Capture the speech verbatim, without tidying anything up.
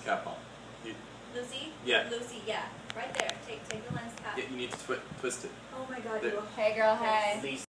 cap off. You, Lucy? Yeah. Lucy, yeah. Right there. Take take the lens cap. yeah, you need to twi twist it. Oh my god, There. you Hey girl, hey. Lucy.